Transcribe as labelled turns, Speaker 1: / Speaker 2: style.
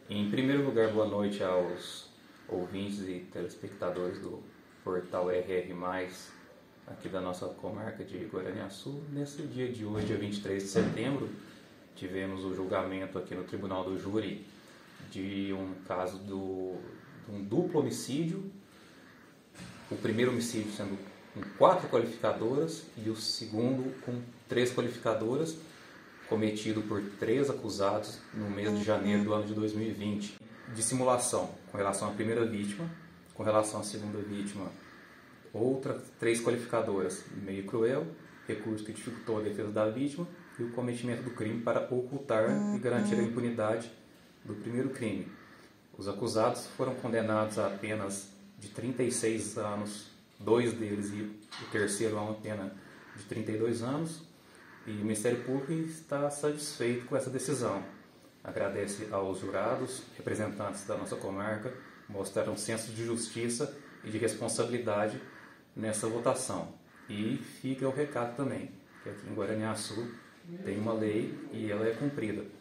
Speaker 1: Em primeiro lugar, boa noite aos ouvintes e telespectadores do portal RR+, aqui da nossa comarca de Guaraniaçu. Nesse dia de hoje, dia 23 de setembro, tivemos o julgamento aqui no Tribunal do Júri de um caso de um duplo homicídio. O primeiro homicídio sendo com 4 qualificadoras e o segundo com 3 qualificadoras, cometido por 3 acusados no mês de janeiro do ano de 2020, de simulação com relação à primeira vítima, com relação à segunda vítima, outras 3 qualificadoras, meio cruel, recurso que dificultou a defesa da vítima e o cometimento do crime para ocultar e garantir a impunidade do primeiro crime. Os acusados foram condenados a penas de 36 anos, 2 deles, e o terceiro a uma pena de 32 anos. E o Ministério Público está satisfeito com essa decisão. Agradece aos jurados, representantes da nossa comarca, mostraram um senso de justiça e de responsabilidade nessa votação. E fica o recado também, que aqui em Guaraniaçu tem uma lei e ela é cumprida.